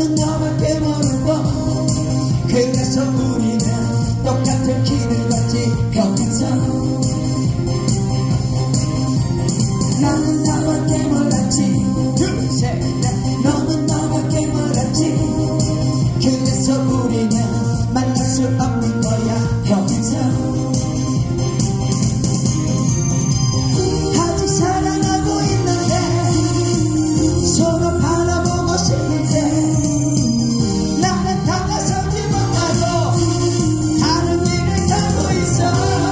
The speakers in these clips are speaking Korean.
너는 너밖에 모르고 그래서 우리는 똑같은 길을 걷지 곁에서 나는 너밖에 몰랐지 둘, 셋, 넷 너는 너밖에 몰랐지 그래서 우리는 만날 수 없는 거야 곁에서 아직 사랑하고 있는데 서로 바라보고 싶은데 나는 다가서지 못하고 다른 길을 가고 있어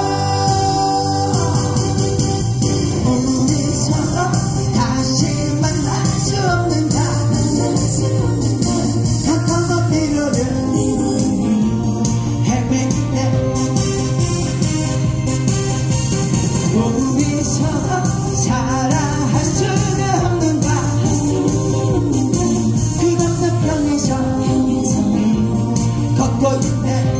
우리 서로 다시 만날 수 없는가 한번더 미루를 헤매기네 우리 서로 사랑할 수는 없는가 그 건너편에서 걷고 있네